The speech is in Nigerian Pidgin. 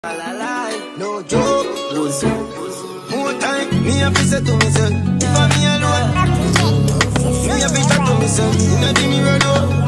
No joke, more time, me have to say to myself, if I'm me alone, me have to talk to myself, you know, give me road up.